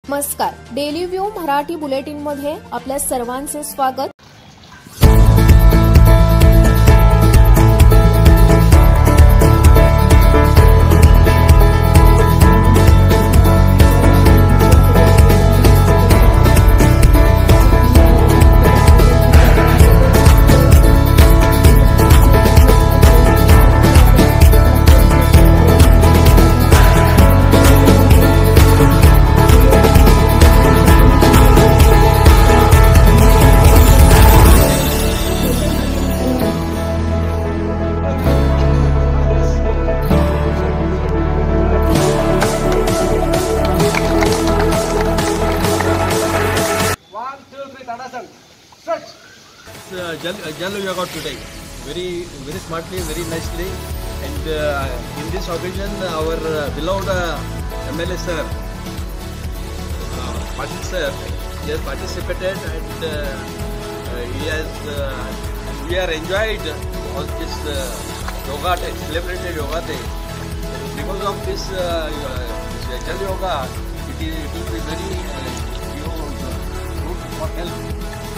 नमस्कार, daily view Marathi bulletin मध्ये आपल्या सर्वांचे स्वागत। Jal yoga today, very smartly, very nicely, and in this occasion, our beloved MLA sir, Patil sir, he has participated, and we are enjoyed all this yoga day, celebrated yoga day. Because of this Jal yoga, it will be very good for health.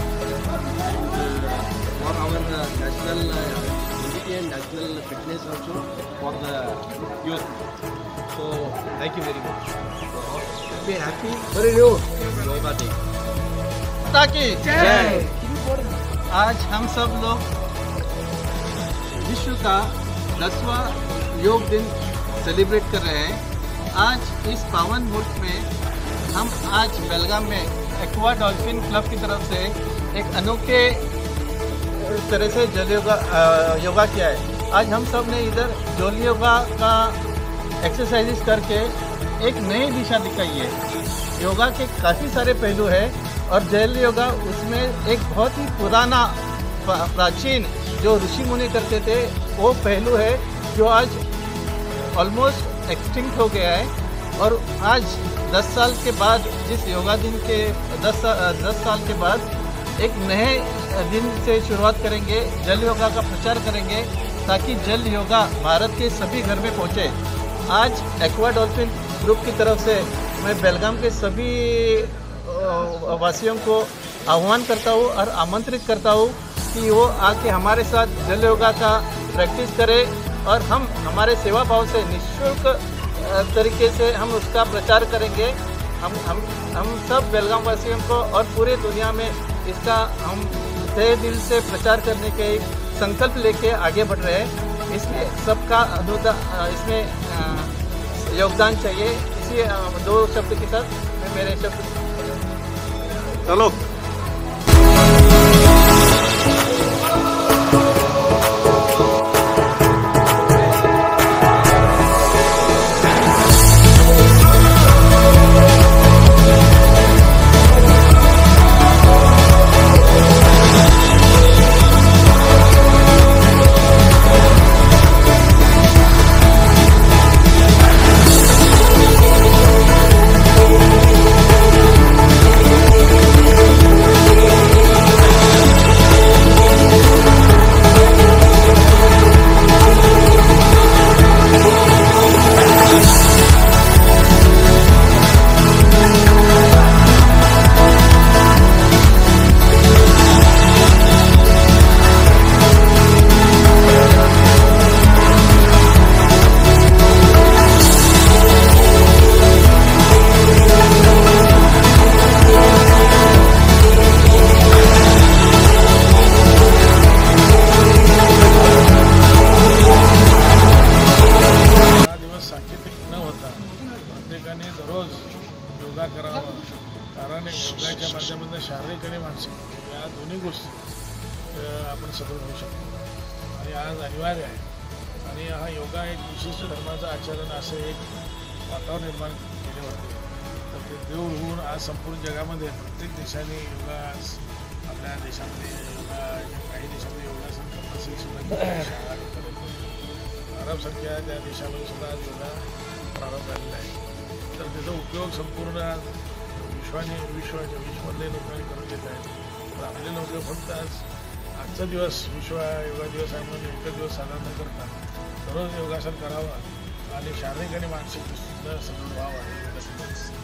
For our national unity and national fitness also for the youth. So thank you very much. Be happy. Very good. Yoga day. ताकि आज हम सब लोग विश्व का 10वां योग दिन celebrate कर रहे हैं। आज इस पावन मुल्क में हम आज बेलगाम में एक्वा डॉल्फिन क्लब की तरफ से एक अनोखे तरह से जल योगा किया है। आज हम सब ने इधर जल योगा का एक्सरसाइजेस करके एक नई दिशा दिखाई है। योगा के काफ़ी सारे पहलू हैं और जल योगा उसमें एक बहुत ही पुराना प्राचीन जो ऋषि मुनि करते थे वो पहलू है जो आज ऑलमोस्ट एक्सटिंक्ट हो गया है। और आज 10 साल के बाद जिस योगा दिन के 10 साल के बाद एक नए दिन से शुरुआत करेंगे, जल योगा का प्रचार करेंगे ताकि जल योगा भारत के सभी घर में पहुंचे। आज एक्वा डॉल्फिन ग्रुप की तरफ से मैं बेलगाम के सभी वासियों को आह्वान करता हूं और आमंत्रित करता हूं कि वो आके हमारे साथ जल योगा का प्रैक्टिस करें और हम हमारे सेवा भाव से निःशुल्क तरीके से हम उसका प्रचार करेंगे। हम सब बेलगाम वासियों को और पूरे दुनिया में इसका हम तहे दिल से प्रचार करने के संकल्प लेके आगे बढ़ रहे हैं। इसलिए सबका इसमें योगदान चाहिए। इसी 2 शब्द के साथ मैं मेरे शब्द चलो। प्रत्येकाने दररोज योगा करावा, कारण योगाच्या माध्यमातून शारीरिक आणि मानसिक या दोन्ही गोष्टी आपण सदृढ होऊ शकतो आणि आज अनिवार्य आहे। आणि हा योगा एक विशिष्ट धर्माचं आचरण असं एक वातावरण निर्माण केले होते। तर ते देव होऊन आज संपूर्ण जगामध्ये प्रत्येक देशाने योगा आपल्या देशामध्ये योगा काही देशामध्ये योगासन प्रशिक्षण अरबसारख्या त्या देशामध्ये सुद्धा योगा प्रारंभ झालेला आहे। तर त्याचा उपयोग संपूर्ण विश्वातले लोकांनी करून घेत आहेत। तर आपले लोक फक्त आजचा दिवस विश्व योगा दिवस आहे म्हणून एकच दिवस साजरा न करता दररोज योगासन करावा आणि शारीरिक आणि मानसिक सुद्धा सदृढ व्हावा।